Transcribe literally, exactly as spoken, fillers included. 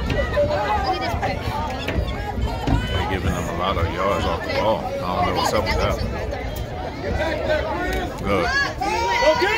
They're giving them a lot of yards off the ball. I don't know what's up with that. Good.